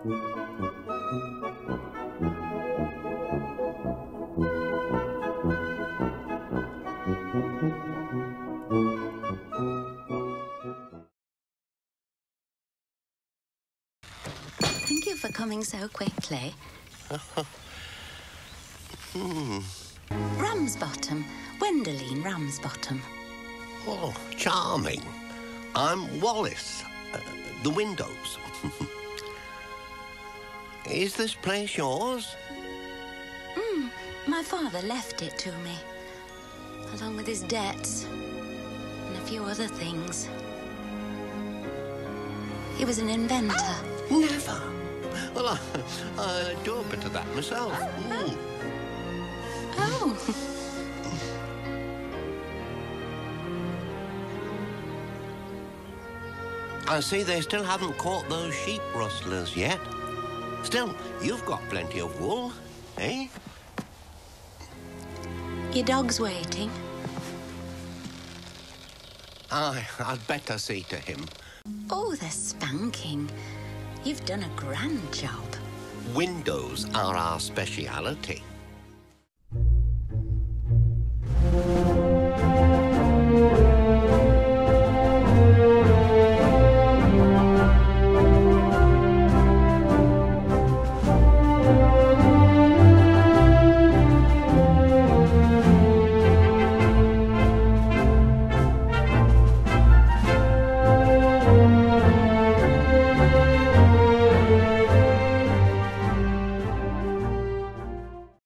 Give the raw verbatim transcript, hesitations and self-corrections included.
Thank you for coming so quickly. hmm. Ramsbottom. Wendolene Ramsbottom. Oh, charming. I'm Wallace. Uh, the windows. Is this place yours? Mm, my father left it to me, along with his debts and a few other things. He was an inventor. Never. Well, I, I do a bit of that myself. Mm. Oh. I see they still haven't caught those sheep rustlers yet. Still, you've got plenty of wool, eh? Your dog's waiting. Aye, I'd better see to him. Oh, the spanking. You've done a grand job. Windows are our speciality.